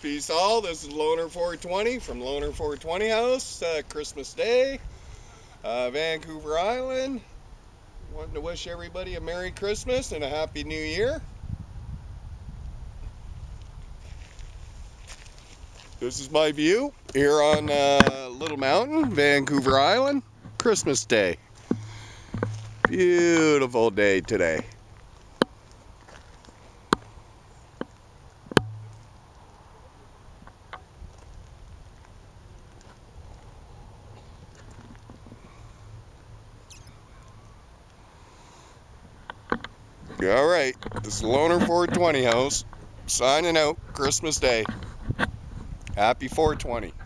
Peace all. This is Loner 420 from Loner 420 House. Christmas Day, Vancouver Island. Wanting to wish everybody a Merry Christmas and a Happy New Year. This is my view here on Little Mountain, Vancouver Island. Christmas Day. Beautiful day today. All right, this is Loner 420 House, signing out. Christmas Day. Happy 420.